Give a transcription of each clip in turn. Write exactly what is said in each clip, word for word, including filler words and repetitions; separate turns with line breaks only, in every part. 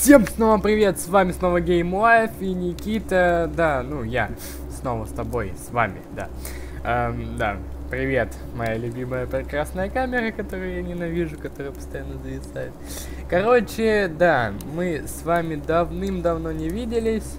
Всем снова привет, с вами снова Game Life и Никита, да, ну я снова с тобой, с вами, да. Эм, да, привет, моя любимая прекрасная камера, которую я ненавижу, которая постоянно зависает. Короче, да, мы с вами давным-давно не виделись.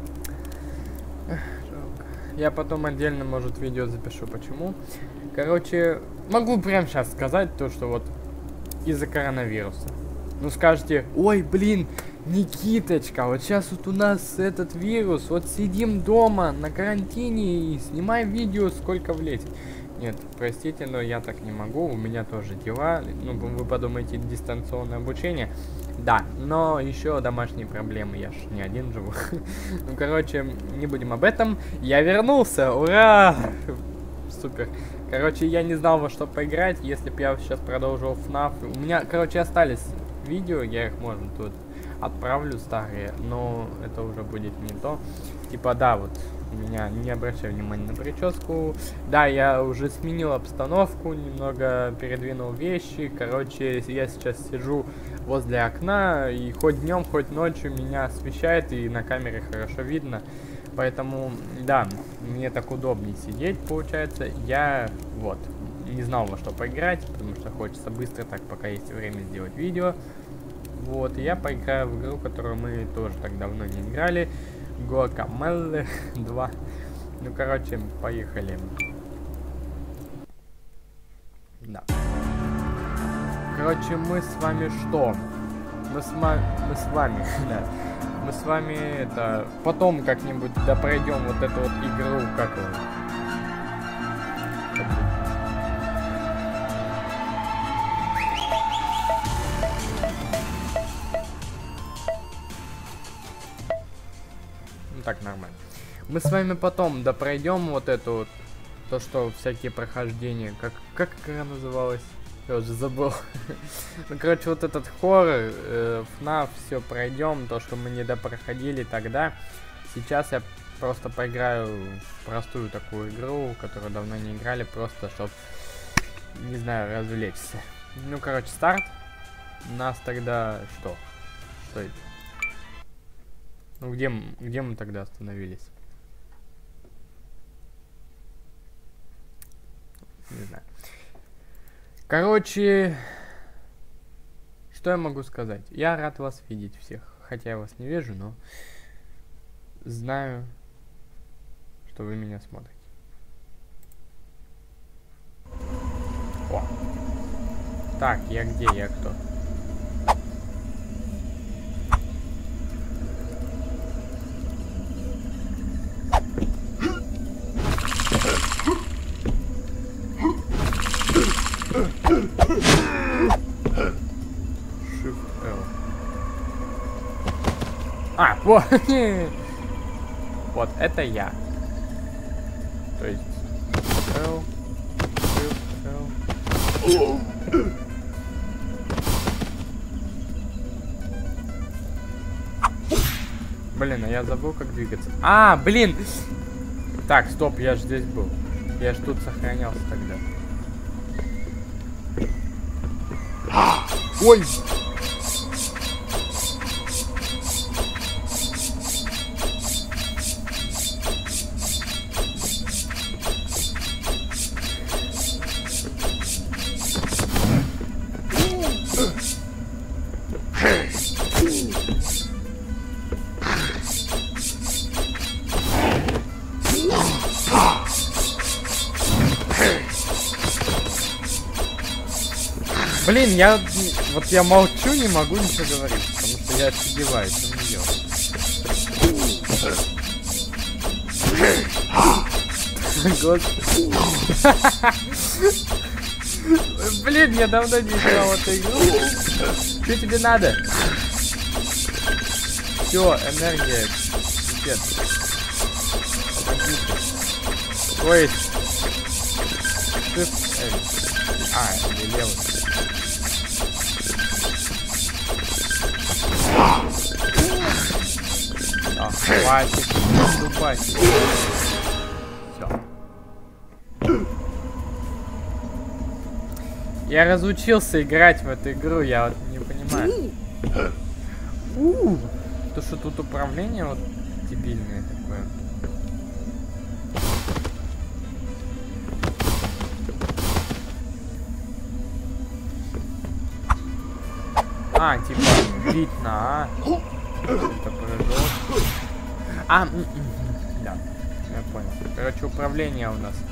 Я потом отдельно, может, видео запишу, почему. Короче, могу прямо сейчас сказать то, что вот из-за коронавируса. Ну скажете, ой, блин, Никиточка, вот сейчас вот у нас этот вирус, вот сидим дома на карантине и снимаем видео, сколько влезет. Нет, простите, но я так не могу, у меня тоже дела. Ну, вы подумаете, дистанционное обучение. Да, но еще домашние проблемы, я ж не один живу. Ну, короче, не будем об этом. Я вернулся, ура! Супер. Короче, я не знал, во что поиграть, если бы я сейчас продолжил эф нав. У меня, короче, остались видео, я их, можно, тут отправлю старые, но это уже будет не то. Типа, да, вот, у меня, не обращай внимания на прическу. Да, я уже сменил обстановку, немного передвинул вещи. Короче, я сейчас сижу возле окна, и хоть днем, хоть ночью меня освещает, и на камере хорошо видно. Поэтому, да, мне так удобнее сидеть, получается. Я, вот, не знал, во что поиграть, потому что хочется быстро так, пока есть время, сделать видео. Вот, и я поиграю в игру, которую мы тоже так давно не играли. Guacamelee два. Ну, короче, поехали. Да. Короче, мы с вами что? Мы с, мы с вами, да. Мы с вами это потом как-нибудь да пройдем вот эту вот игру, как его. Ну так нормально. Мы с вами потом да пройдем вот эту вот, то, что всякие прохождения, как как она называлась? Я уже забыл. Ну, короче, вот этот хоррор, э, эф нав, все пройдем, то, что мы не допроходили тогда. Сейчас я просто поиграю в простую такую игру, которую давно не играли, просто чтобы, не знаю, развлечься. Ну, короче, старт. У нас тогда что? Что это? Ну, где, где мы тогда остановились? Не знаю. Короче, что я могу сказать? Я рад вас видеть всех. Хотя я вас не вижу, но знаю, что вы меня смотрите. О. Так, я где? Я кто? А, вот. Вот, это я. То есть L, L, L. Блин, а я забыл, как двигаться. А, блин! Так, стоп, я же здесь был. Я же тут сохранялся тогда. Ой! Блин, я вот я молчу, не могу ничего говорить, потому что я офигеваю, что мне делать. Блин, я давно не играл в эту игру. Что тебе надо? Все, энергия. Пипец. Ой. А, или левый. А, хватит, наступать. Все. Я разучился играть в эту игру, я вот не понимаю. Фу! То, что тут управление вот дебильное такое. А, типа, бить на А. Это прыжок. А, да, я понял. Короче, управление у нас.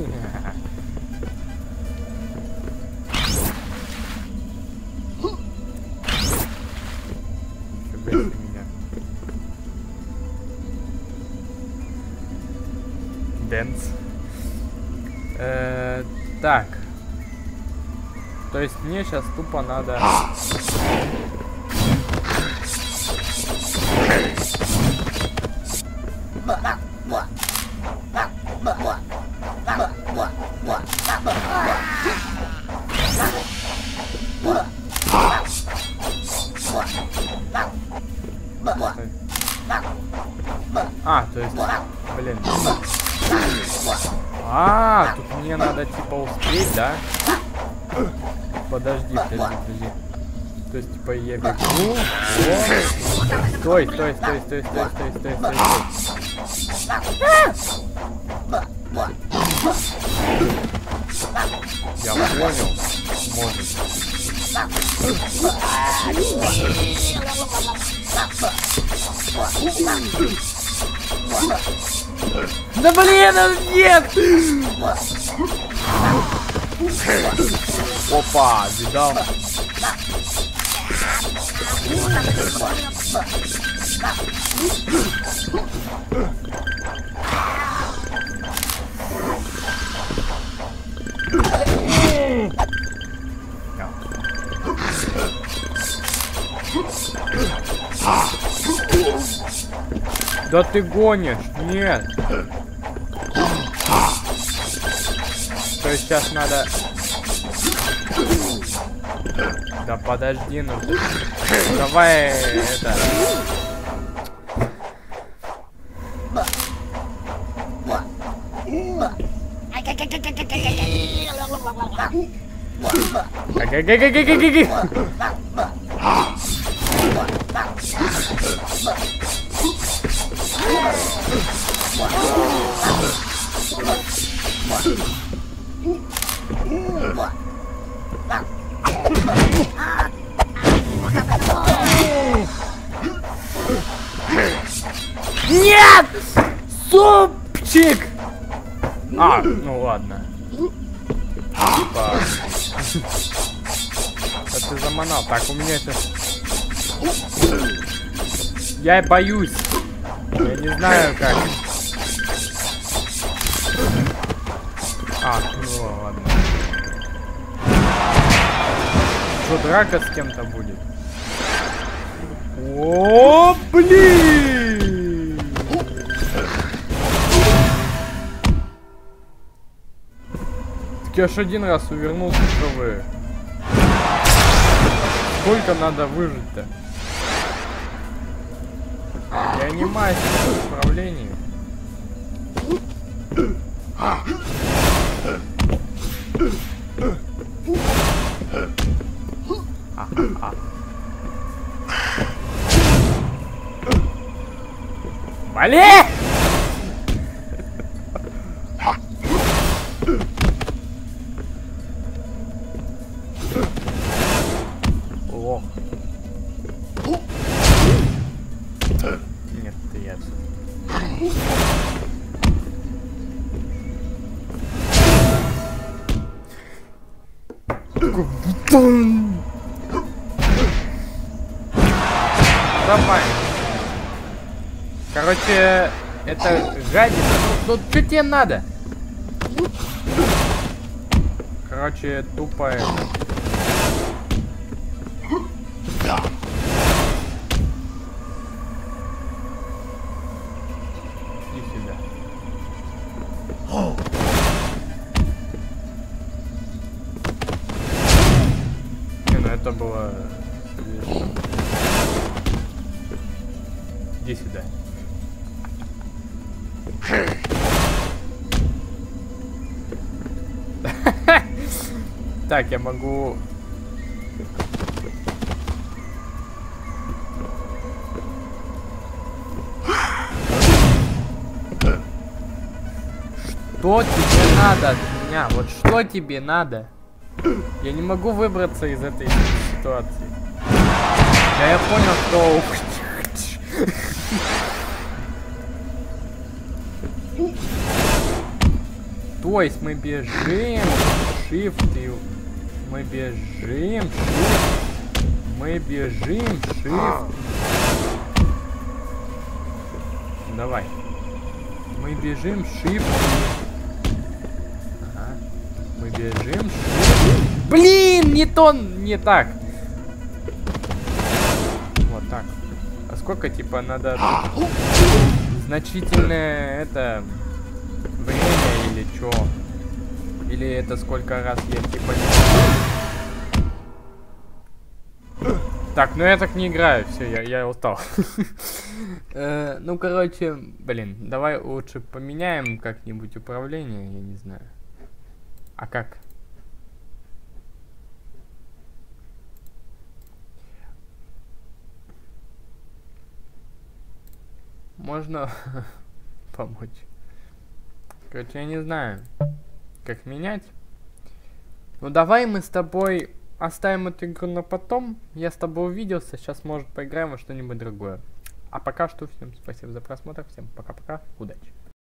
Меня. Дэнс. Э, так. То есть мне сейчас тупо надо... А, то есть, блин. А, тут мне надо типа успеть, да? Подожди, подожди, подожди. То есть, типа, я бегу. О! Стой, стой, стой, стой, стой, стой, стой, стой, стой. Я понял. Может. Да блин, нет! Опа, видал? Да ты гонишь? Нет. То есть сейчас надо... Да подожди, ну... Давай это... Ага-га-га-га-га-га-га! Нет! Супчик! А, ну ладно. Типа... Это ты заманал. Так, у меня сейчас... Я боюсь. Я не знаю как. А, ну ладно. Что, драка с кем-то будет? О, блин! Так я ж один раз увернулся, что вы. Сколько надо выжить-то? Я не мастер в управлении. А-а-а. Вали! Лох. Нет, ты я. Давай. Короче, это гадина. Ну, ну что тебе надо? Короче, тупо это. Иди сюда. Не, ну это было... Иди сюда. Так, я могу... Что тебе надо от меня? Вот что тебе надо? Я не могу выбраться из этой ситуации. Да я понял, что... То есть мы бежим, shift, и... мы бежим, shift, мы бежим, shift. Давай. Мы бежим, shift. Ага. Мы бежим, shift. Блин, не то, не так. Вот так. А сколько, типа, надо... Значительное, это... время или чё? Или это сколько раз я, типа, не... Так, ну я так не играю, все, я, я устал. э, ну, короче, блин, давай лучше поменяем как-нибудь управление, я не знаю. А как? Можно помочь? Короче, я не знаю, как менять. Ну, давай мы с тобой... оставим эту игру на потом. Я с тобой увиделся. Сейчас, может, поиграем во что-нибудь другое. А пока что всем спасибо за просмотр. Всем пока-пока. Удачи.